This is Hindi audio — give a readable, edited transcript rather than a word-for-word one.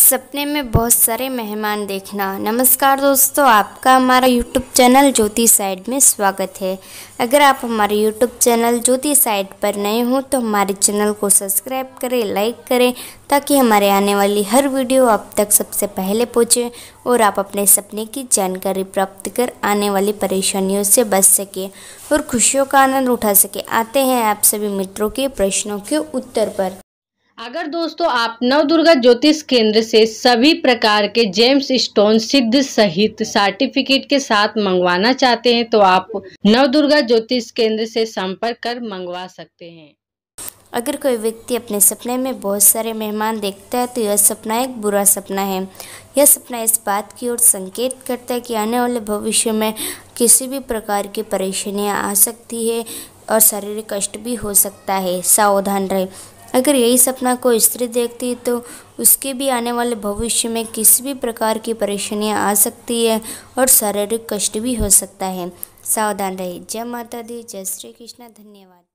सपने में बहुत सारे मेहमान देखना। नमस्कार दोस्तों, आपका हमारा यूट्यूब चैनल ज्योति साइड में स्वागत है। अगर आप हमारे यूट्यूब चैनल ज्योति साइड पर नए हो तो हमारे चैनल को सब्सक्राइब करें, लाइक करें, ताकि हमारे आने वाली हर वीडियो आप तक सबसे पहले पहुंचे और आप अपने सपने की जानकारी प्राप्त कर आने वाली परेशानियों से बच सके और खुशियों का आनंद उठा सके। आते हैं आप सभी मित्रों के प्रश्नों के उत्तर पर। अगर दोस्तों आप नवदुर्गा ज्योतिष केंद्र से सभी प्रकार के जेम्स स्टोन सिद्ध सहित सर्टिफिकेट के साथ मंगवाना चाहते हैं तो आप नवदुर्गा ज्योतिष केंद्र से संपर्क कर मंगवा सकते हैं। अगर कोई व्यक्ति अपने सपने में बहुत सारे मेहमान देखता है तो यह सपना एक बुरा सपना है। यह सपना इस बात की ओर संकेत करता है कि आने वाले भविष्य में किसी भी प्रकार की परेशानियां आ सकती है और शारीरिक कष्ट भी हो सकता है। सावधान रहे। अगर यही सपना कोई स्त्री देखती है तो उसके भी आने वाले भविष्य में किसी भी प्रकार की परेशानियां आ सकती है और शारीरिक कष्ट भी हो सकता है। सावधान रहे। जय माता दी, जय श्री कृष्ण। धन्यवाद।